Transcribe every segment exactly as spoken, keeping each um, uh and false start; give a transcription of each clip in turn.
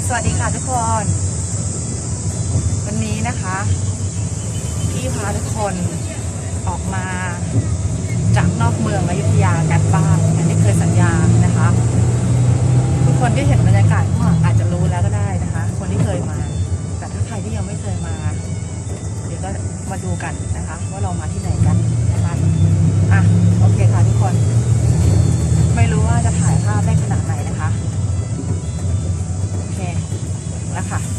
สวัสดีค่ะทุกคนวันนี้นะคะพี่พาทุกคนออกมาจากนอกเมืองอยุธยากันบ้างอย่างที่เคยสัญญานะคะทุกคนที่เห็นบรรยากาศข้างหลังอาจจะรู้แล้วก็ได้นะคะคนที่เคยมาแต่ถ้าใครที่ยังไม่เคยมาเดี๋ยวก็มาดูกันนะคะว่าเรามาที่ไหนกันนะคะอ่ะโอเคค่ะทุกคนไม่รู้ว่าจะถ่ายภาพได้ขนาดไหนนะคะโอเคแล้วค่ะ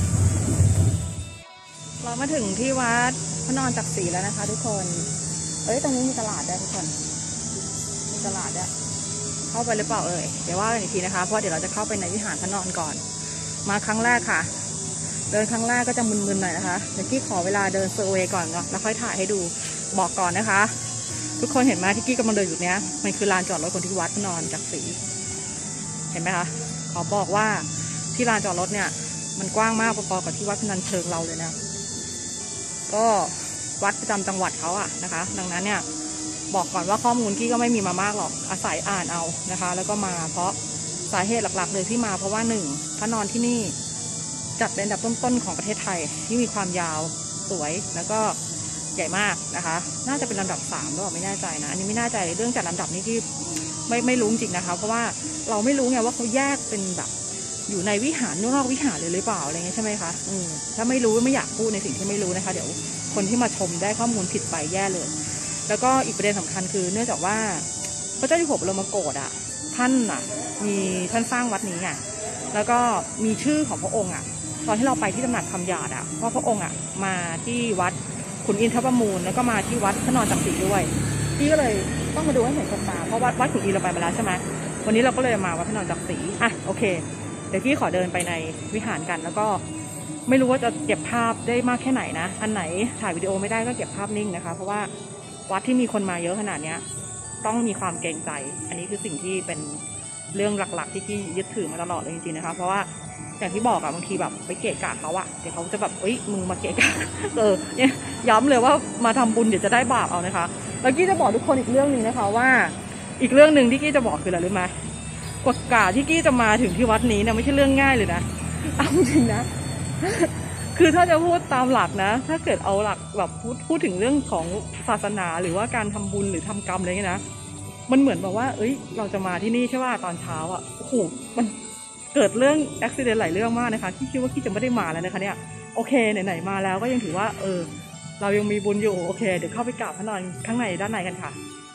เรามาถึงที่วัดพระนอนจักรีแล้วนะคะทุกคนเอ้ยตรงนี้มีตลาดด้วยทุกคนมีตลาดด้วยเข้าไปหรือเปล่าเอ่ยเดี๋ยวว่ากันอีกทีนะคะเพราะเดี๋ยวเราจะเข้าไปในวิหารพระนอนก่อนมาครั้งแรกค่ะเดินครั้งแรกก็จะมึนๆหน่อยนะคะเดี๋ยวกี้ขอเวลาเดินเซอร์เวย์ก่อนเนาะแล้วค่อยถ่ายให้ดูบอกก่อนนะคะทุกคนเห็นไหมที่กี้กำลังเดินอยู่เนี้ยมันคือลานจอดรถคนที่วัดพระนอนจักรีเห็นไหมคะขอบอกว่าที่ลานจอดรถเนี่ยมันกว้างมากพอๆกับที่วัดพนัญเชิงเราเลยนะก็วัดประจำจังหวัดเขาอะนะคะดังนั้นเนี่ยบอกก่อนว่าข้อมูลกี้ก็ไม่มีมามากหรอกอาศัยอ่านเอานะคะแล้วก็มาเพราะสาเหตุหลักๆเลยที่มาเพราะว่าหนึ่งพระนอนที่นี่จัดเป็นอันดับต้นๆของประเทศไทยที่มีความยาวสวยแล้วก็ใหญ่มากนะคะน่าจะเป็นลำดับสามหรือเปล่าไม่แน่ใจนะอันนี้ไม่แน่ใจเรื่องจัดลำดับนี้ที่ไม่ไม่รู้จริงนะคะเพราะว่าเราไม่รู้ไงว่าเขาแยกเป็นแบบอยู่ในวิหารนอกวิหารเลยหรือเปล่าอะไรเงี้ยใช่ไหมคะอืมถ้าไม่รู้ไม่อยากพูดในสิ่งที่ไม่รู้นะคะเดี๋ยวคนที่มาชมได้ข้อมูลผิดไปแย่เลยแล้วก็อีกประเด็นสำคัญคือเนื่องจากว่าพระเจ้าอยู่หัวบรมโกศอ่ะท่านอ่ะมีท่านสร้างวัดนี้ไงแล้วก็มีชื่อของพระองค์อ่ะตอนที่เราไปที่ตำหนักคำหยาดอ่ะเพราะพระองค์อ่ะมาที่วัดขุนอินทรประมูลแล้วก็มาที่วัดพระนอนจักรีด้วยพี่ก็เลยต้องมาดูให้เห็นกับตาเพราะวัดวัดขุนอินเราไปมาแล้วใช่ไหมวันนี้เราก็เลยมาวัดพระนอนจักรีอ่ะโอเคเดี๋ยวพี่ขอเดินไปในวิหารกันแล้วก็ไม่รู้ว่าจะเก็บภาพได้มากแค่ไหนนะอันไหนถ่ายวิดีโอไม่ได้ก็เก็บภาพนิ่งนะคะเพราะว่าวัดที่มีคนมาเยอะขนาดนี้ต้องมีความเกรงใจอันนี้คือสิ่งที่เป็นเรื่องหลักๆที่พี่ยึดถือมาตลอดเลยจริงๆนะคะเพราะว่าอย่างที่บอกอะบางทีแบบไปเกะกะเขาอะเดี๋ยวเขาจะแบบเอ้ยมึงมาเกะกะเออเนี่ยย้ำเลยว่ามาทำบุญเดี๋ยวจะได้บาปเอานะคะแล้วกี้จะบอกทุกคนอีกเรื่องนึงนะคะว่าอีกเรื่องหนึ่งที่กี้จะบอกคืออะไรรู้ไหมกว่ากาที่กี้จะมาถึงที่วัดนี้เนี่ยไม่ใช่เรื่องง่ายเลยนะเอาจริงนะคือถ้าจะพูดตามหลักนะถ้าเกิดเอาหลักแบบพูดพูดถึงเรื่องของศาสนาหรือว่าการทำบุญหรือทำกรรมอะไรเงี้ยนะมันเหมือนแบบว่าเอ้ยเราจะมาที่นี่ใช่ป่ะตอนเช้าอ่ะโอ้โหมันเกิดเรื่องอุบิเหตุหลายเรื่องมากนะคะที่คิดว่าที่จะไม่ได้มาแล้วนะคะเนี่ยโอเคไหนๆมาแล้วก็ยังถือว่าเออเรายังมีบุญอยู่โอเคเดี๋ยวเข้าไปกราบพระนอนข้างในด้านในกันค่ะ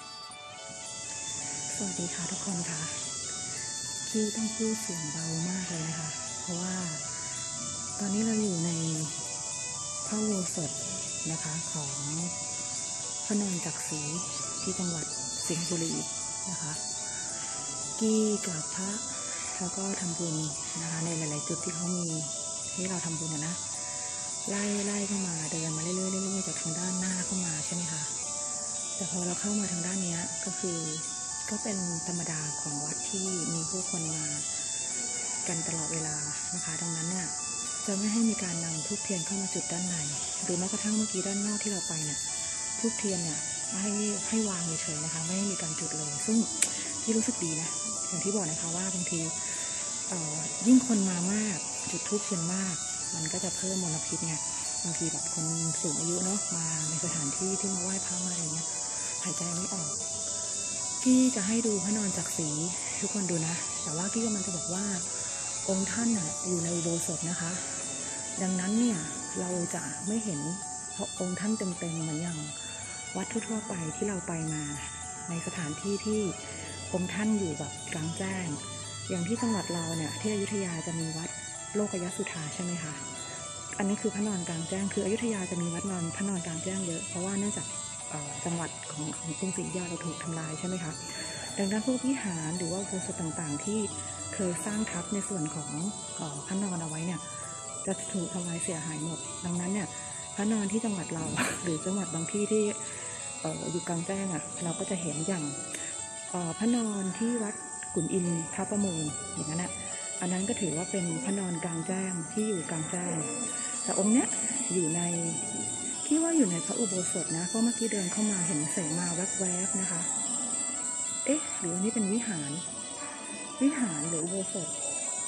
สวัสดีค่ะทุกคนค่ะที่ต้องพูดเสียงเบามากเลยนะคะเพราะว่าตอนนี้เราอยู่ในพระอุโบสถนะคะของพระนอนจักรีที่จังหวัดสิงห์บุรีนะคะกี้กับพระแล้วก็ทำบุญนะคะในหลายๆจุดที่เขามีให้เราทำบุญนะนะไล่ไล่เข้ามาเดินมาเรื่อยๆเรื่อยๆจากทางด้านหน้าเข้ามาใช่ไหมคะแต่พอเราเข้ามาทางด้านนี้ก็คือก็เป็นธรรมดาของวัดที่มีผู้คนมากันตลอดเวลานะคะดังนั้นเนี่ยจะไม่ให้มีการนำธูปเทียนเข้ามาจุดด้านในหรือแม้กระทั่งเมื่อกี้ด้านนอกที่เราไปเนี่ยธูปเทียนเนี่ยให้ให้วางเฉยๆนะคะไม่ให้มีการจุดเลยซึ่งที่รู้สึกดีนะอย่างที่บอกนะคะว่าบางทียิ่งคนมามากจุดธูปเทียนมากมันก็จะเพิ่มมลพิษไงบางทีแบบคนสูงอายุเนาะมาในสถานที่ที่มาไหว้พระมาอะไรเงี้ยหายใจไม่ออกกี้จะให้ดูพระนอนจักรีทุกคนดูนะแต่ว่ากี้กำลังจะบอกว่าองค์ท่านน่ะอยู่ในอุโบสถนะคะดังนั้นเนี่ยเราจะไม่เห็นพระองค์ท่านเต็มๆเหมือนอย่างวัดทั่วๆไปที่เราไปมาในสถานที่ที่องค์ท่านอยู่แบบกลางแจ้งอย่างที่จังหวัดเราเนี่ยที่อยุธยาจะมีวัดโลกยสุธาใช่ไหมคะอันนี้คือพระนอนกลางแจ้งคืออยุธยาจะมีวัดนอนพระนอนกลางแจ้งเยอะเพราะว่าเนื่องจากจังหวัดของของกรุงศรีอยุธยาเราถูกทำลายใช่ไหมคะดังนั้นพวกวิหารหรือว่าอุโบสถต่างๆที่เคยสร้างทับในส่วนของพระนอนเอาไว้เนี่ยจะถูกทำลายเสียหายหมดดังนั้นเนี่ยพระนอนที่จังหวัดเราหรือจังหวัดบางที่ที่อยู่กลางแจ้งอ่ะเราก็จะเห็นอย่างพระนอนที่วัดขุนอินทรประมูลอย่างนั้นอ่ะอันนั้นก็ถือว่าเป็นพระนอนกลางแจ้งที่อยู่กลางแจ้งแต่องค์เนี้ยอยู่ในคิดว่าอยู่ในพระอุโบสถนะเพราะเมื่อกี้เดินเข้ามาเห็นเสมาแวบๆนะคะเอ๊ะหรืออันนี้เป็นวิหารวิหารหรืออุโบสถ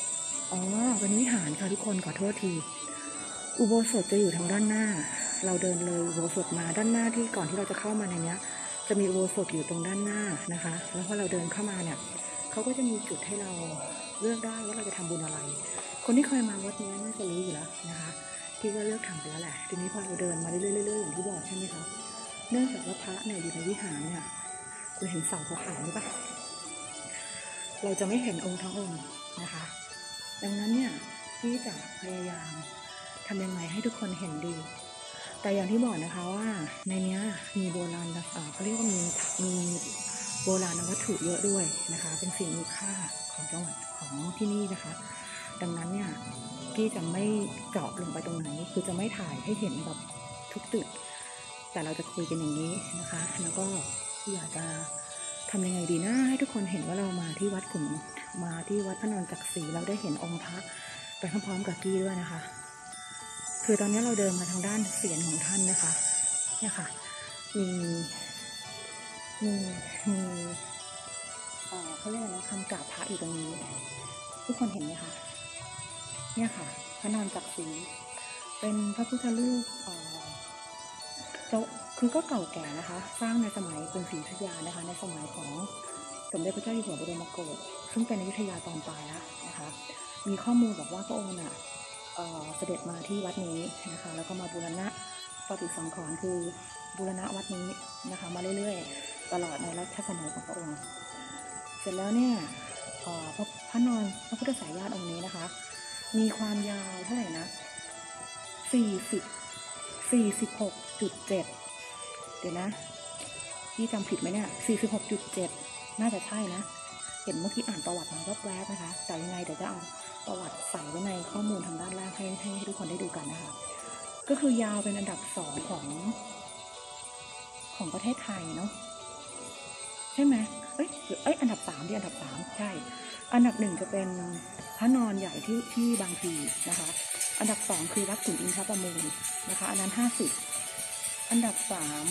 อ๋อเป็นวิหารค่ะทุกคนขอโทษทีอุโบสถจะอยู่ทางด้านหน้าเราเดินเลยอุโบสถมาด้านหน้าที่ก่อนที่เราจะเข้ามาในเนี้ยจะมีอุโบสถอยู่ตรงด้านหน้านะคะแล้วพอเราเดินเข้ามาเนี่ยเขาก็จะมีจุดให้เราเลือกได้ว่าเราจะทำบุญอะไรคนที่เคยมาวัดนี้น่าจะรู้อยู่แล้วนะคะที่ก็เลือกทำไปแล้วแหละทีนี้พอเราเดินมาเรื่อยๆอย่างที่บอกใช่ไหมคะเนื่องจากว่าพระเนี่ยอยู่ในวิหารเนี่ยคุณเห็นเสาขาวๆหรือเปล่าเราจะไม่เห็นองค์ทั้งองค์นะคะดังนั้นเนี่ยที่จะพยายามทำยังไงให้ทุกคนเห็นดีแต่อย่างที่บอกนะคะว่าในนี้มีโบราณเขาเรียกว่ามีมีโบราณวัตถุเยอะด้วยนะคะเป็นสิ่งมีค่าของจังหวัดของที่นี่นะคะดังนั้นเนี่ยพี่จะไม่เจาะลงไปตรงไหนคือจะไม่ถ่ายให้เห็นแบบทุกจุดแต่เราจะคุยกันอย่างนี้นะคะแล้วก็อยากจะทำยังไงดีนะให้ทุกคนเห็นว่าเรามาที่วัดขุนมาที่วัดพระนอนจักรีเราได้เห็นองค์พระไปพร้อมๆกับกี้ด้วยนะคะคือตอนนี้เราเดินมาทางด้านเสียรของท่านนะคะเนี่ยค่ะมีมีมีเอ่อเขาเรียกอะไรนะคำกราบพระอยู่ตรงนี้ทุกคนเห็นไหมคะเนี่ยค่ะพระนอนจักรีเป็นพระพุทธรูปเอ่อเจ้าคือก็เก่าแก่นะคะสร้างในสมัยกรุงศรีอยุธยานะคะในสมัยของสมเด็จพระเจ้าอยู่หัวบรมโกศซึ่งเป็นอยุธยาตอนปลายแล้วนะคะมีข้อมูลบอกว่าพระองค์น่ะเอ่อเสด็จมาที่วัดนี้นะคะแล้วก็มาบูรณะปฏิสังขรณ์คือบูรณะวัดนี้นะคะมาเรื่อยๆตลอดในรัชสมัยของพระองค์เสร็จแล้วเนี่ยเอ่อพระพระนอนพระพุทธสายญาติองค์นี้นะคะมีความยาวเท่าไหร่นะสี่สิบ สี่สิบหกจุดเจ็ดเดี๋ยวนะพี่จำผิดไหมเนี่ย สี่สิบหกจุดเจ็ด น่าจะใช่นะเห็นเมื่อกี้อ่านประวัติมาแวบๆนะคะแต่ยังไงเดี๋ยวจะเอาประวัติใส่ไว้ในข้อมูลทางด้านล่างให้ให้ทุกคนได้ดูกันนะคะก็คือยาวเป็นอันดับสองของของประเทศไทยเนาะใช่ไหมเอ้ยเอ้ยอันดับสามที่อันดับสามใช่อันดับหนึ่งจะเป็นพระนอนใหญ่ที่ที่บางพลีนะคะอันดับสองคือวัดขุนอินทรประมูลนะคะอันนั้นห้าสิบอันดับสาม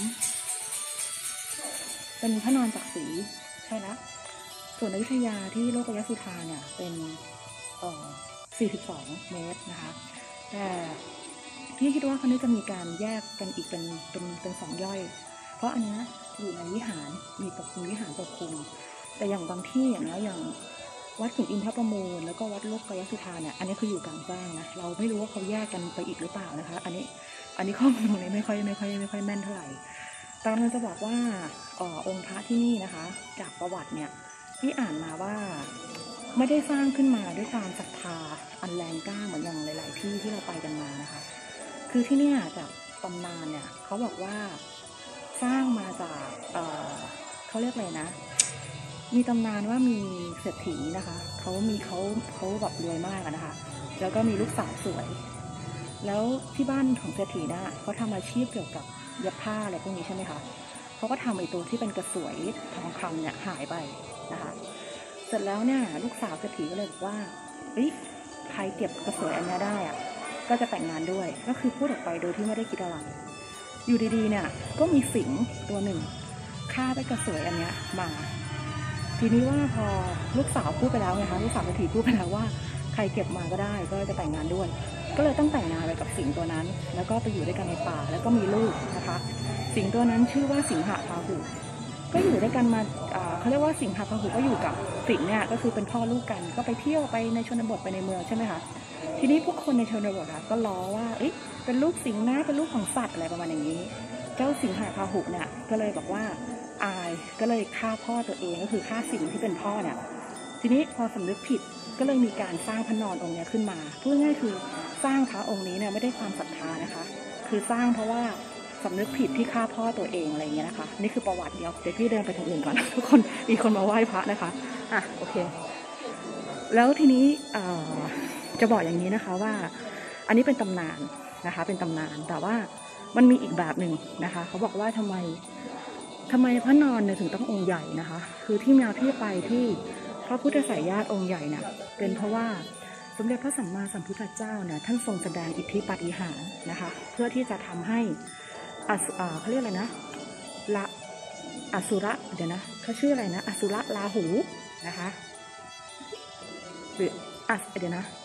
เป็นพระนอนจักรีใช่แล้วส่วนอยุธยาที่โลกยสุธาเนี่ยเป็นเอ่อสี่สิบสองเมตรนะคะแต่พี่คิดว่าเขานี้จะมีการแยกกันอีกเป็นเป็นเป็นสองย่อยเพราะอันนี้อยู่ในวิหารมีปกมีวิหารปกคลุมแต่อย่างบางที่อย่างนะอย่างวัดขุนอินทรประมูลแล้วก็วัดโลกยสุธาเนี่ยอันนี้คืออยู่กลางแจ้งนะเราไม่รู้ว่าเขาแยกกันไปอีกหรือเปล่านะคะอันนี้อันนี้ข้อมูลตรงนี้ไม่ค่อยไม่ค่อยไม่ค่อยแม่นเท่าไหร่ตามเราจะบอกว่าอ๋อองค์พระที่นี่นะคะจากประวัติเนี่ยที่อ่านมาว่าไม่ได้สร้างขึ้นมาด้วยความศรัทธาอันแรงกล้าเหมือนอย่างหลายๆที่ที่เราไปกันมานะคะคือที่เนี่ยจากตำนานเนี่ยเขาบอกว่าสร้างมาจากเอ่อเขาเรียกอะไรนะมีตำนานว่ามีเศรษฐีนะคะเขามีเขาเขาแบบรวยมากนะคะแล้วก็มีลูกสาวสวยแล้วที่บ้านของเศรษฐีนะเขาทำอาชีพเกี่ยวกับเย็บผ้าอะไรพวกนี้ใช่ไหมคะเขาก็ทำไอ้ตัวที่เป็นกระสวยทองคำเนี่ยหายไปนะคะเสร็จแล้วเนี่ยลูกสาวเศรษฐีก็เลยบอกว่าเฮ้ยใครเก็บกระสวยอันนี้ได้อะก็จะแต่งงานด้วยก็คือพูดออกไปโดยที่ไม่ได้คิดอะไรอยู่ดีๆเนี่ยก็มีสิงตัวหนึ่งฆ่าไปกระสวยอันนี้มาทีนี้ว่าพอลูกสาวพูดไปแล้วไงคะลูกสาวเศรษฐีพูดไปแล้วว่าใครเก็บมาก็ได้ก็จะแต่งงานด้วยก็เลยต้องแต่งงานไปกับสิงตัวนั้นแล้วก็ไปอยู่ด้วยกันในป่าแล้วก็มีลูกนะคะสิงตัวนั้นชื่อว่าสิงหพาหุก็อยู่ด้วยกันมาเขาเรียกว่าสิงหพาหุก็อยู่กับสิงเนี่ยก็คือเป็นพ่อลูกกันก็ไปเที่ยวไปในชนบทไปในเมืองใช่ไหมคะทีนี้พวกคนในชนบทอะก็ล้อว่าเอ๊ะเป็นลูกสิงนะเป็นลูกของสัตว์อะไรประมาณอย่างนี้เจ้าสิงหพาหุเนี่ยก็เลยบอกว่าอายก็เลยฆ่าพ่อตัวเองก็คือฆ่าสิงที่เป็นพ่อเนี่ยทีนี้พอสำนึกผิดก็เลยมีการสร้างพระนอนองค์นี้ขึ้นมาพูดง่ายคือสร้างพระองค์นี้เนี่ยไม่ได้ความศรัทธานะคะคือสร้างเพราะว่าสำนึกผิดที่ฆ่าพ่อตัวเองอะไรอย่างเงี้ยนะคะนี่คือประวัติเดียวเดี๋ยวพี่เดินไปทางอื่นก่อนทุกคนมีคนมาไหว้พระนะคะอ่ะโอเคแล้วทีนี้จะบอกอย่างนี้นะคะว่าอันนี้เป็นตำนานนะคะเป็นตำนานแต่ว่ามันมีอีกแบบหนึ่งนะคะเขาบอกว่าทำไมทำไมพระนอนเนี่ยถึงต้ององค์ใหญ่นะคะคือที่มาที่ไปที่พระพุทธสายญาติองค์ใหญ่เนี่ยเป็นเพราะว่าสมเด็จพระสัมมาสัมพุทธเจ้าเนี่ยท่านทรงแสดงอิทธิปาฏิหาริย์นะคะเพื่อที่จะทำให้อ่าเขาเรียกอะไรนะละอสุระเดี๋ยวนะเขาชื่ออะไรนะอสุระราหูนะคะหรืออ่ะเดี๋ยวนะ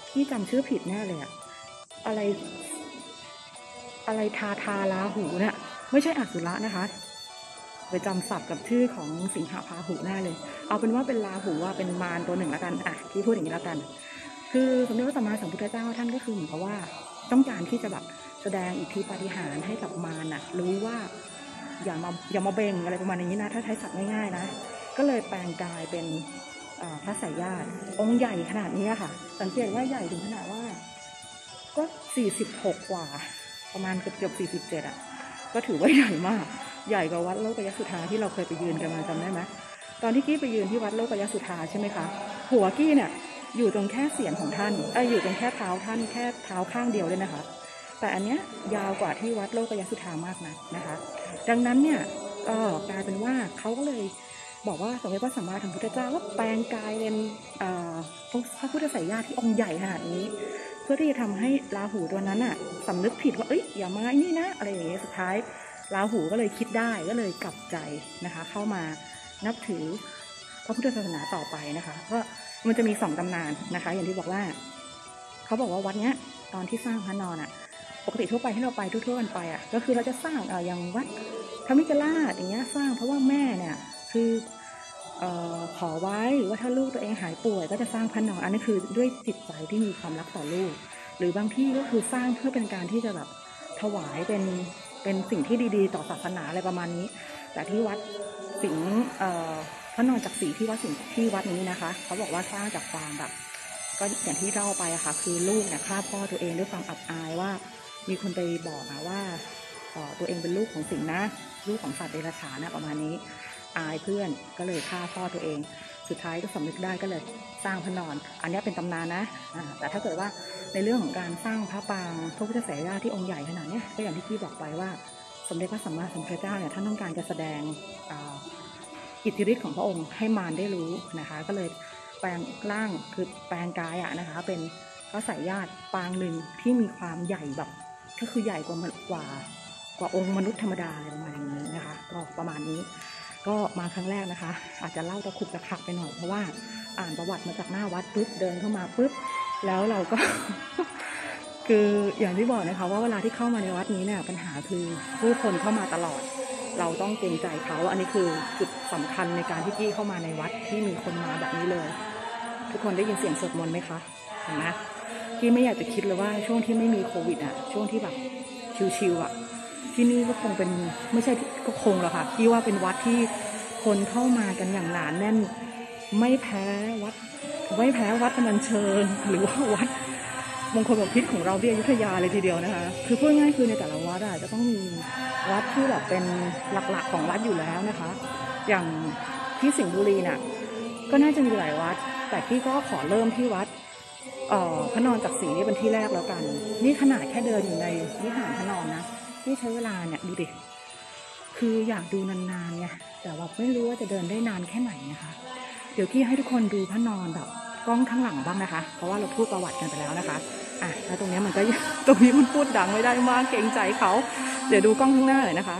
พี่จำชื่อผิดแน่เลยอะอะไรอะไรทาทาราหูเนี่ยไม่ใช่อสุระนะคะไปจำศัพท์กับชื่อของสิงหพาหุแน่เลยเอาเป็นว่าเป็นราหูว่าเป็นมารตัวหนึ่งแล้วกันอ่ะพี่พูดอย่างนี้แล้วกันคือสมเด็จพระสัมมาสัมพุทธเจ้าท่านก็คือเหมือนกับว่าต้องการที่จะแบบแสดงอิทธิปาฏิหาริย์ให้กับมารน่ะรู้ว่าอย่ามาอย่ามาเบ่งอะไรประมาณนี้นะถ้าใช้ศัพท์ง่ายๆนะก็เลยแปลงกายเป็นพระสายญาติองค์ใหญ่ขนาดนี้ค่ะสังเกตว่าใหญ่ถึงขนาดว่าก็สี่สิบหกกว่าประมาณเกือบเกือบสี่สิบเจ็ดอ่ะก็ถือว่าใหญ่มากใหญ่กว่าวัดโลกยสุธาที่เราเคยไปยืนกันมาจำได้ไหมตอนที่กี้ไปยืนที่วัดโลกยสุธาใช่ไหมคะหัวกี้เนี่ยอยู่ตรงแค่เสียนของท่านเอออยู่ตรงแค่เท้าท่านแค่เท้าข้างเดียวเลยนะคะแต่อันเนี้ยยาวกว่าที่วัดโลกยสุธามากนะนะคะดังนั้นเนี่ยก็กลายเป็นว่าเขาก็เลยบอกว่าสมเด็จพระสัมมาสัมพุทธเจ้าว่าแปลงกายเป็นพระพุทธสายญาติที่องค์ใหญ่ขนาดนี้เพื่อที่จะทำให้ราหูตัวนั้นอ่ะสำนึกผิดว่าเอ้ยอย่ามาไอ้นี่นะอะไรอย่างเงี้ยสุดท้ายราหูก็เลยคิดได้ก็เลยกลับใจนะคะเข้ามานับถือพระพุทธศาสนาต่อไปนะคะก็มันจะมีสองตำนานนะคะอย่างที่บอกว่าเขาบอกว่าวัดเนี้ยตอนที่สร้างพระนอนอ่ะปกติทั่วไปที่เราไปทั่วๆกันไปอ่ะก็คือเราจะสร้างอ่าอย่างวัดพระมิกราชอย่างเงี้ยสร้างเพราะว่าแม่เนี่ยคือเอ่อขอไว้ว่าถ้าลูกตัวเองหายป่วยก็จะสร้างพระนอนอันนี้คือด้วยจิตใจที่มีความรักต่อลูกหรือบางที่ก็คือสร้างเพื่อเป็นการที่จะแบบถวายเป็นเป็นสิ่งที่ดีๆต่อศาสนาอะไรประมาณนี้แต่ที่วัดสิงห์พระนอนจักรีที่วัดสิงห์ที่วัดนี้นะคะเขาบอกว่าสร้างจากความแบบก็อย่างที่เล่าไปอะค่ะคือลูกเนี่ยฆ่าพ่อตัวเองด้วยความอับอายว่ามีคนไปบอกนะว่าตัวเองเป็นลูกของสิงห์นะลูกของสัตว์เดรัจฉานนะประมาณนี้อายเพื่อนก็เลยฆ่าพ่อตัวเองสุดท้ายก็สำนึกได้ก็เลยสร้างพระนอนอันนี้เป็นตำนานนะแต่ถ้าเกิดว่าในเรื่องของการสร้างพระปางพระพุทธสายญาติที่องค์ใหญ่ขนาดนี้ก็อย่างที่พี่บอกไปว่าสมเด็จพระสัมมาสัมพุทธเจ้าเนี่ยท่านต้องการจะแสดงอิทธิฤทธิ์ของพระองค์ให้มารได้รู้นะคะก็เลยแปลงร่างคือแปลงกายอะนะคะเป็นพระสายญาติปางหนึ่งที่มีความใหญ่แบบก็คือใหญ่กว่ากว่ากว่าองค์มนุษย์ธรรมดาอะไรประมาณนี้นะคะก็ประมาณนี้ก็มาครั้งแรกนะคะอาจจะเล่าตะขุกตะขักไปหน่อยเพราะว่าอ่านประวัติมาจากหน้าวัดปุ๊บเดินเข้ามาปุ๊บแล้วเราก็ คืออย่างที่บอกนะคะว่าเวลาที่เข้ามาในวัดนี้เนี่ยปัญหาคือผู้คนเข้ามาตลอดเราต้องเกรงใจเขาอันนี้คือจุดสำคัญในการที่กี้เข้ามาในวัดที่มีคนมาแบบนี้เลยทุกคนได้ยินเสียงสวดมนต์ไหมคะเห็นไหมกี้ไม่อยากจะคิดเลยว่าช่วงที่ไม่มีโควิดอ่ะช่วงที่แบบชิวๆอ่ะที่นี่ก็คงเป็นไม่ใช่ก็คงหรอกค่ะกี้ว่าเป็นวัดที่คนเข้ามากันอย่างหนาแน่นไม่แพ้วัดไม่แพ้วัดพนัญเชิงหรือว่าวัดมงคลบพิตรของเราที่อยุธยาเลยทีเดียวนะคะคือพูดง่ายคือในแต่ละวัดจะต้องมีวัดที่แบบเป็นหลักๆของวัดอยู่แล้วนะคะอย่างที่สิงห์บุรีน่ะก็น่าจะมีหลายวัดแต่พี่ก็ขอเริ่มที่วัดพระนอนจักรีนี่เป็นที่แรกแล้วกันนี่ขนาดแค่เดินอยู่ในวิหารพระนอนนะที่ใช้เวลาเนี่ยดูดิคืออยากดูนานๆไงแต่ว่าไม่รู้ว่าจะเดินได้นานแค่ไหนนะคะเดี๋ยวกี้ให้ทุกคนดูพระนอนแบบกล้องข้างหลังบ้างนะคะเพราะว่าเราพูดประวัติกันไปแล้วนะคะอ่ะแล้วตรงนี้มันก็ตรงนี้มันพูดดังไม่ได้มากเกรงใจเขาเดี๋ยวดูกล้องข้างหน้าเลยนะคะ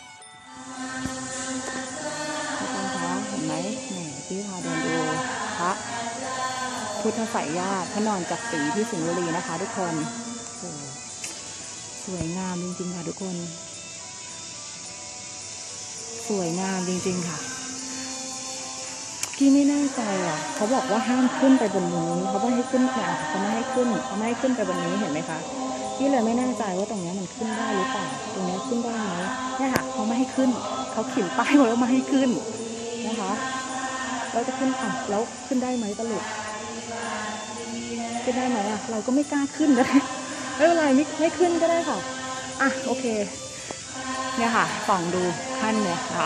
ทุกคนคะเห็นไหมนี่พี่พาเดินดูพระพุทธสายญาติพระนอนจักรีที่สิงห์บุรีนะคะทุกคนโอ้สวยงามจริงๆค่ะทุกคนสวยงามจริงๆค่ะพี่ไม่แน่ใจอ่ะเขาบอกว่าห้ามขึ้นไปบนนี้เขาไม่ให้ขึ้นเนี่ยเขาไม่ให้ขึ้นเขาไม่ให้ขึ้นไปบนนี้เห็นไหมคะพี่เลยไม่แน่ใจว่าตรงนี้มันขึ้นได้หรือเปล่าตรงนี้ขึ้นได้ไหมเนี่ยค่ะเขาไม่ให้ขึ้นเขาเขียนป้ายไว้ว่าไม่ให้ขึ้นนะคะเราจะขึ้นอ่ะแล้วขึ้นได้ไหมตลกขึ้นได้ไหมอ่ะเราก็ไม่กล้าขึ้นนะไม่เป็นไรไม่ไม่ขึ้นก็ได้ค่ะอ่ะโอเคเนี่ยค่ะส่องดูขั้นเนี่ยนะคะ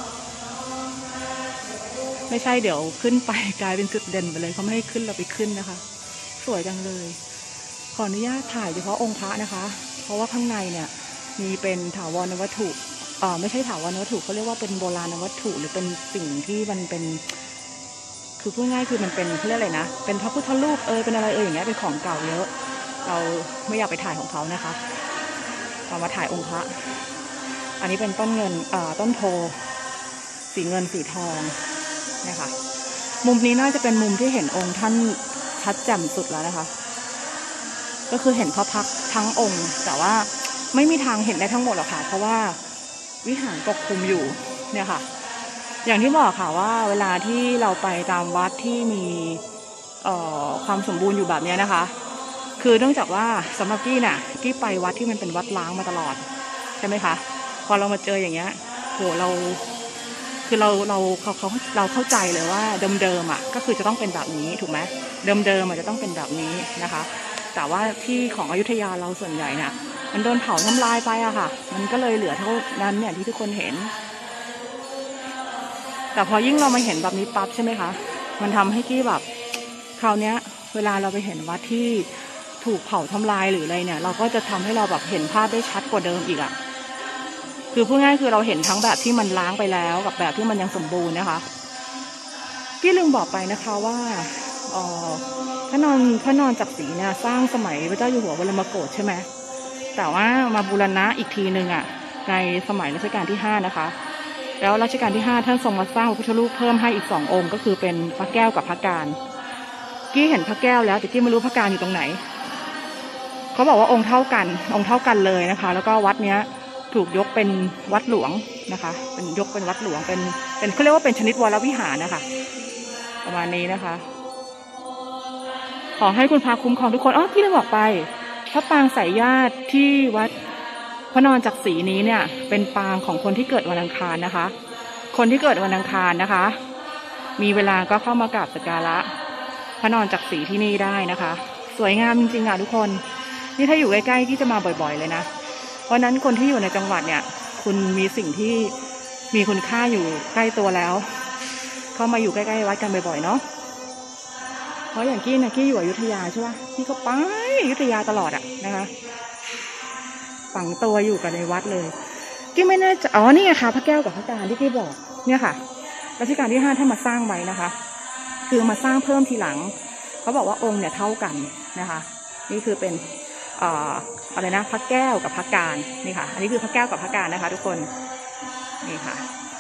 ไม่ใช่เดี๋ยวขึ้นไปกลายเป็นจุดเด่นไปเลยเขาไม่ให้ขึ้นเราไปขึ้นนะคะสวยจังเลยขออนุญาตถ่ายเฉพาะองค์พระนะคะเพราะว่าข้างในเนี่ยมีเป็นถาวรวัตถุเอ่อไม่ใช่ถาวรวัตถุเขาเรียกว่าเป็นโบราณวัตถุหรือเป็นสิ่งที่มันเป็นคือพูดง่ายคือมันเป็นเขาเรียกอะไรนะเป็นพระพุทธรูปเออเป็นอะไรเอออย่างเงี้ยเป็นของเก่าเยอะเราไม่อยากไปถ่ายของเขานะคะเรามาถ่ายองค์พระอันนี้เป็นต้นเงินเอ่อต้นโพสีเงินสีทองเนี่ยค่ะมุมนี้น่าจะเป็นมุมที่เห็นองค์ท่านชัดแจ่มสุดแล้วนะคะก็คือเห็นพระพักตร์ทั้งองค์แต่ว่าไม่มีทางเห็นได้ทั้งหมดหรอกค่ะเพราะว่าวิหารปกคลุมอยู่เนี่ยค่ะอย่างที่บอกค่ะว่าเวลาที่เราไปตามวัดที่มีความสมบูรณ์อยู่แบบนี้นะคะคือเนื่องจากว่าสำหรับกี้น่ะกี้ไปวัดที่มันเป็นวัดล้างมาตลอดใช่ไหมคะพอเรามาเจออย่างเงี้ยโหเราคือเราเราเขาเขาเราเข้าใจเลยว่าเดิมๆอ่ะก็คือจะต้องเป็นแบบนี้ถูกไหมเดิมๆมันจะต้องเป็นแบบนี้นะคะแต่ว่าที่ของอยุธยาเราส่วนใหญ่น่ะมันโดนเผาทำลายไปอะค่ะมันก็เลยเหลือเท่านั้นเนี่ยที่ทุกคนเห็นแต่พอยิ่งเรามาเห็นแบบนี้ปั๊บใช่ไหมคะมันทำให้กี้แบบคราวนี้เวลาเราไปเห็นวัดที่ถูกเผาทำลายหรืออะไรเนี่ยเราก็จะทำให้เราแบบเห็นภาพได้ชัดกว่าเดิมอีกอะคือพูดง่ายคือเราเห็นทั้งแบบที่มันล้างไปแล้วกับแบบที่มันยังสมบูรณ์นะคะกี้ลืมบอกไปนะคะว่าพระนอนพระนอนจักรีเนี่ยสร้างสมัยพระเจ้าอยู่หัวบรมโกศใช่ไหมแต่ว่ามาบูรณะอีกทีหนึ่งอ่ะในสมัยรัชกาลที่ห้านะคะแล้วรัชกาลที่ห้าท่านทรงมาสร้างพระพุทธรูปเพิ่มให้อีกสององค์ก็คือเป็นพระแก้วกับพระการกี้เห็นพระแก้วแล้วแต่กี้ไม่รู้พระการอยู่ตรงไหนเขาบอกว่าองค์เท่ากันองค์เท่ากันเลยนะคะแล้วก็วัดเนี้ยถูกยกเป็นวัดหลวงนะคะเป็นยกเป็นวัดหลวงเป็นเป็นเขาเรียกว่าเป็นชนิดวรวิหารนะคะประมาณนี้นะคะขอให้คุณพระคุ้มครองทุกคนอ๋อพี่ได้บอกไปพระปางสายญาติที่วัดพระนอนจักรีนี้เนี่ยเป็นปางของคนที่เกิดวันอังคารนะคะคนที่เกิดวันอังคารนะคะมีเวลาก็เข้ามากราบสักการะพระนอนจักรีที่นี่ได้นะคะสวยงามจริงๆอ่ะทุกคนนี่ถ้าอยู่ใกล้ๆที่จะมาบ่อยๆเลยนะเพราะนั้นคนที่อยู่ในจังหวัดเนี่ยคุณมีสิ่งที่มีคุณค่าอยู่ใกล้ตัวแล้วเข้ามาอยู่ใกล้ๆวัดกันบ่อยๆเนาะเพราะอย่างกี้นะกี้อยู่อยุธยาใช่ป่ะกี้ก็ไปอยุธยาตลอดอะนะคะฝังตัวอยู่กับในวัดเลยกี้ไม่แน่ใจอ๋อนี่ไงคะพระแก้วกับพระการที่กี้บอกเนี่ยค่ะรัชกาลที่ห้าท่านมาสร้างไว้นะคะคือมาสร้างเพิ่มทีหลังเขาบอกว่าองค์เนี่ยเท่ากันนะคะนี่คือเป็นเอ่ออะไรนะพระแก้วกับพระการนี่ค่ะอันนี้คือพระแก้วกับพระการนะคะทุกคนนี่ค่ะ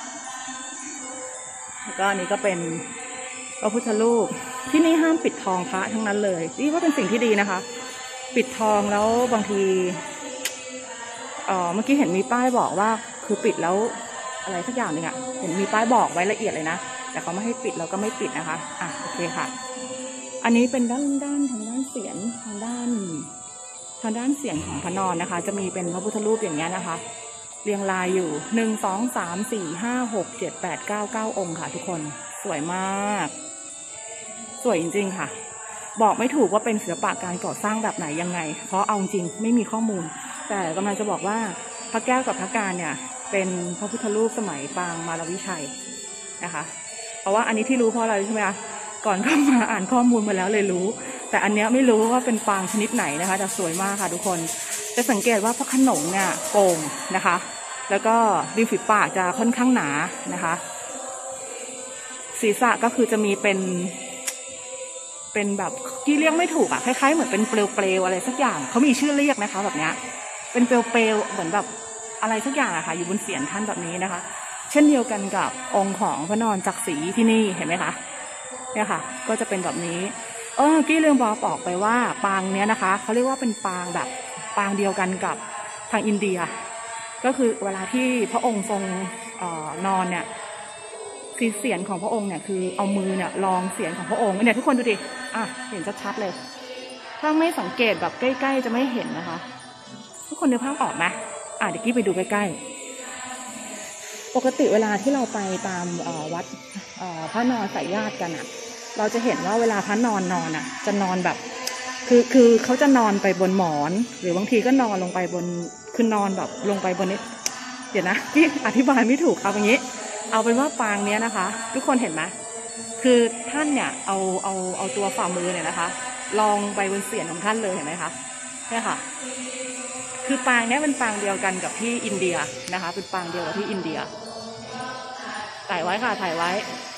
แล้วก็นี่ก็เป็นพระพุทธรูปที่นี่ห้ามปิดทองพระทั้งนั้นเลยนี่ว่าเป็นสิ่งที่ดีนะคะปิดทองแล้วบางทีเอ่อเมื่อกี้เห็นมีป้ายบอกว่าคือปิดแล้วอะไรสักอย่างหนึ่งอ่ะเห็นมีป้ายบอกไว้ละเอียดเลยนะแต่เขาไม่ให้ปิดเราก็ไม่ปิดนะคะอ่ะโอเคค่ะอันนี้เป็นด้านด้านทางด้านเสียงทางด้านทางด้านเสียงของพระนอนนะคะจะมีเป็นพระพุทธรูปอย่างเงี้ยนะคะเรียงรายอยู่หนึ่งสองสามสี่ห้าหกเจ็ดแปดเก้าเก้าองค์ค่ะทุกคนสวยมากสวยจริงๆค่ะบอกไม่ถูกว่าเป็นศิลปะการก่อสร้างแบบไหนยังไงเพราะเอาจริงไม่มีข้อมูลแต่กำลังจะบอกว่าพระแก้วกับพระการเนี่ยเป็นพระพุทธรูปสมัยปางมารวิชัยนะคะเพราะว่าอันนี้ที่รู้เพราะอะไรใช่ไหมคะก่อนเข้ามาอ่านข้อมูลมาแล้วเลยรู้แต่อันเนี้ยไม่รู้ว่าเป็นปางชนิดไหนนะคะแต่สวยมากค่ะทุกคนจะสังเกตว่าพระขนงเนี่ยโก่งนะคะแล้วก็ริมฝีปากจะค่อนข้างหนานะคะศีรษะก็คือจะมีเป็นเป็นแบบที่เรียกไม่ถูกอ่ะคล้ายๆเหมือนเป็นเปลวๆอะไรสักอย่างเขามีชื่อเรียกนะคะแบบเนี้ยเป็นเปลวๆเหมือนแบบอะไรสักอย่างอะค่ะอยู่บนเศียรท่านแบบนี้นะคะเช่นเดียวกันกับองค์ของพระนอนจักรีที่นี่เห็นไหมคะเนี่ยค่ะก็จะเป็นแบบนี้เออกี้ลืมบอกบอกไปว่าปางเนี้ยนะคะเขาเรียกว่าเป็นปางแบบปางเดียวกันกับทางอินเดียก็คือเวลาที่พระองค์ทรงเอ่อนอนเนี่ยเสียรของพระองค์เนี่ยคือเอามือเนี่ยรองเสียรของพระองค์เนี่ยทุกคนดูดิอ่ะเห็นชัดๆเลยถ้าไม่สังเกตแบบใกล้ๆจะไม่เห็นนะคะทุกคนนึกภาพออกไหมอ่ะเดี๋ยวกี้ไปดูใกล้ๆปกติเวลาที่เราไปตามวัดพระนอนสายญาติกันอ่ะเราจะเห็นว่าเวลาพระนอนนอนอ่ะจะนอนแบบคือคือเขาจะนอนไปบนหมอนหรือบางทีก็นอนลงไปบนคือนอนแบบลงไปบนนี้เดี๋ยวนะที่อธิบายไม่ถูกเอาอย่างนี้เอาเป็นว่าปางเนี้ยนะคะทุกคนเห็นไหมคือท่านเนี่ยเอาเอาเอาตัวฝ่ามือเนี่ยนะคะลองไปบนเศียรของท่านเลยเห็นไหมคะเนี่ยค่ะคือปางเนี้ยเป็นปางเดียวกันกับที่อินเดียนะคะเป็นปางเดียวกับที่อินเดียถ่ายไว้ค่ะถ่ายไว้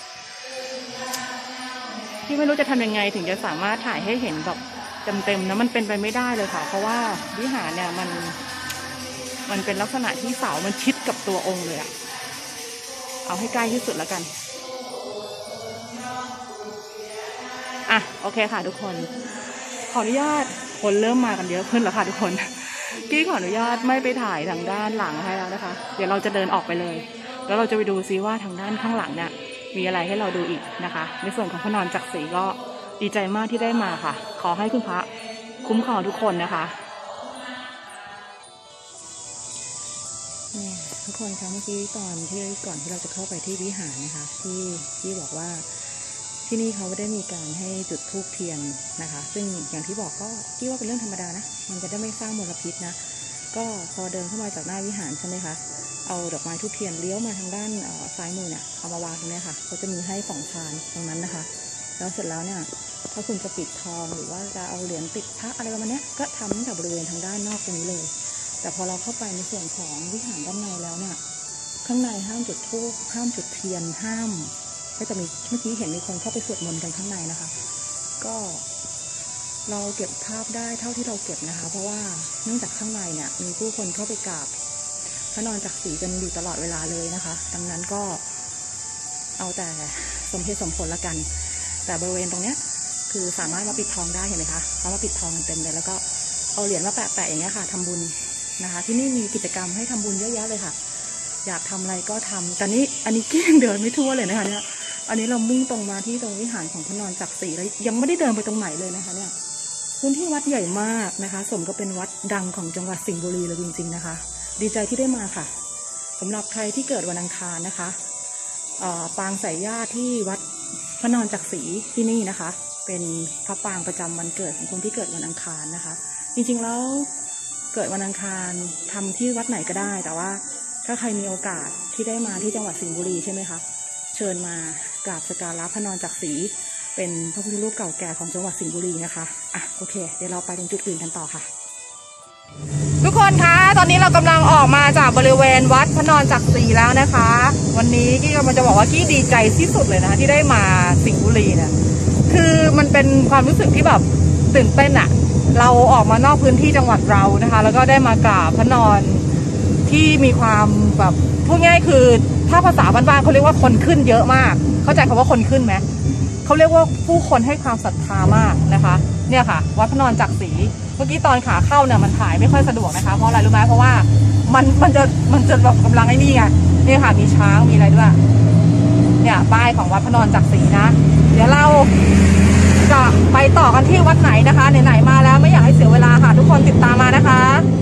ที่ไม่รู้จะทำยังไงถึงจะสามารถถ่ายให้เห็นแบบเต็มๆนะมันเป็นไปไม่ได้เลยค่ะเพราะว่าวิหารเนี่ยมันมันเป็นลักษณะที่เสามันชิดกับตัวองค์เลยอะเอาให้ใกล้ที่สุดแล้วกันอ่ะโอเคค่ะทุกคนขออนุญาตคนเริ่มมากันเยอะขึ้นแล้วค่ะทุกคนกี้ขออนุญาตไม่ไปถ่ายทางด้านหลังให้แล้วนะคะเดี๋ยวเราจะเดินออกไปเลยแล้วเราจะไปดูซิว่าทางด้านข้างหลังเนี่ยมีอะไรให้เราดูอีกนะคะในส่วนของพระนอนจักรีก็ดีใจมากที่ได้มาค่ะขอให้คุณพระคุ้มครองทุกคนนะคะเนี่ยทุกคนคะเมื่อกี้ตอนที่ก่อนที่เราจะเข้าไปที่วิหารนะคะที่ที่บอกว่าที่นี่เขาได้มีการให้จุดธูปเทียนนะคะซึ่งอย่างที่บอกก็คิดว่าเป็นเรื่องธรรมดานะมันจะได้ไม่สร้างมลพิษนะก็พอเดินเข้ามาจากหน้าวิหารใช่ไหมคะเอาดอกไม้ธูปเทียนเลี้ยวมาทางด้านซ้ายมือเนี่ยเอามาวางตรงนี้ค่ะเขาจะมีให้สองพานตรงนั้นนะคะแล้วเสร็จแล้วเนี่ยถ้าคุณจะปิดทองหรือว่าจะเอาเหรียญติดพระอะไรประมาณนี้ก็ทำตั้งแต่บริเวณทางด้านนอกตรงนี้เลยแต่พอเราเข้าไปในส่วนของวิหารด้านในแล้วเนี่ยข้างในห้ามจุดธูปห้ามจุดเทียนห้ามก็จะมีเมื่อกี้เห็นมีคนเข้าไปสวดมนต์กันข้างในนะคะก็เราเก็บภาพได้เท่าที่เราเก็บนะคะเพราะว่าเนื่องจากข้างในเนี่ยมีผู้คนเข้าไปกราบพระนอนจักรีกันอยู่ตลอดเวลาเลยนะคะดังนั้นก็เอาแต่สมเหตุสมผลละกันแต่บริเวณตรงเนี้ยคือสามารถมาปิดทองได้เห็นไหมคะเขามาปิดทองกันเต็มเลยแล้วก็เอาเหรียญมาแปะๆอย่างเงี้ยค่ะทำบุญนะคะที่นี่มีกิจกรรมให้ทำบุญเยอะแยะเลยค่ะอยากทำอะไรก็ทำแต่นี้อันนี้กี้ยังเดินไม่ทั่วเลยนะคะเนี่ยอันนี้เรามุ่งตรงมาที่ตรงวิหารของพระนอนจักรีแล้วยังไม่ได้เดินไปตรงไหนเลยนะคะเนี่ยพื้นที่วัดใหญ่มากนะคะสมก็เป็นวัดดังของจังหวัดสิงห์บุรีเลยจริงๆนะคะดีใจที่ได้มาค่ะสำหรับใครที่เกิดวันอังคารนะคะปางสายญาติที่วัดพระนอนจักรีที่นี่นะคะเป็นพระปางประจำวันเกิดของคนที่เกิดวันอังคารนะคะจริงๆแล้วเกิดวันอังคารทำที่วัดไหนก็ได้แต่ว่าถ้าใครมีโอกาสที่ได้มาที่จังหวัดสิงห์บุรีใช่ไหมคะเชิญมากราบสักการะพระนอนจักรีเป็นพระพุทธรูปเก่าแก่ของจังหวัดสิงห์บุรีนะคะอ่ะโอเคเดี๋ยวเราไปตรงจุดอื่นกันต่อค่ะทุกคนคะตอนนี้เรากำลังออกมาจากบริเวณวัดพระนอนจักรีแล้วนะคะวันนี้กี้กำลังจะบอกว่ากี้ดีใจที่สุดเลยนะที่ได้มาสิงห์บุรีเนี่ยคือมันเป็นความรู้สึกที่แบบตื่นเต้นอะเราออกมานอกพื้นที่จังหวัดเรานะคะแล้วก็ได้มากราบพระนอนที่มีความแบบพูดง่ายคือถ้าภาษาบ้านๆเขาเรียกว่าคนขึ้นเยอะมากเข้าใจคำว่าคนขึ้นไหมเขาเรียกว่าผู้คนให้ความศรัทธามากนะคะเนี่ยค่ะวัดพระนอนจักรีเมื่อกี้ตอนขาเข้าเนี่ยมันถ่ายไม่ค่อยสะดวกนะคะเพราะอะไรรู้ไหมเพราะว่ามันมันจะมันจะแบบกำลังไอ้นี่ไงนี่ค่ะมีช้างมีอะไรด้วยเนี่ยป้ายของวัดพระนอนจักรีนะเดี๋ยวเราจะไปต่อกันที่วัดไหนนะคะไหนๆมาแล้วไม่อยากให้เสียเวลาค่ะทุกคนติดตามมานะคะ